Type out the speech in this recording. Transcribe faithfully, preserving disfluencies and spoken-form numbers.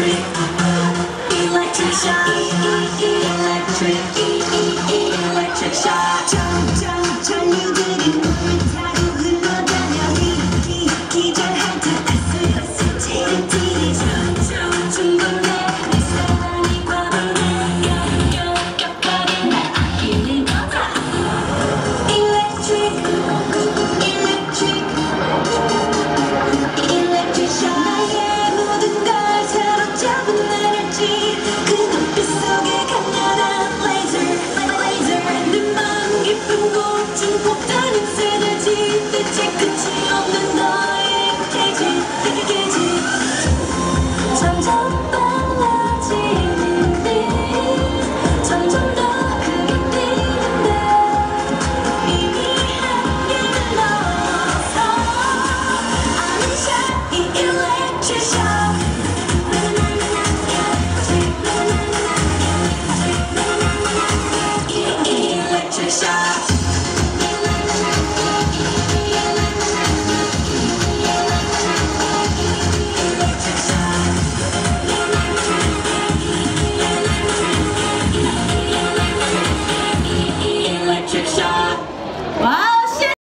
electric, electric shock, electric, electric shock. 점점 전류들이 몸을 타고 흘러가며 기, 기, 기절할 듯 아슬아슬 티리티리 점점 중독돼 내 사랑이 과분해 껴껴껴거린 날 아끼는 거다. Electric, electric, electric shock. 나의 모든 걸 사로잡은 에너지 그 눈빛 속에 강렬한 laser, laser. 내 마음 깊은 곳은 폭탄이 쓰러지 대체 끝이 없는 너의 케이지, 케이지. 점점 빨라지는 빛 점점 더 크게 뛰는데 이미 한계를 넘어서 I'm in shock, electric shock.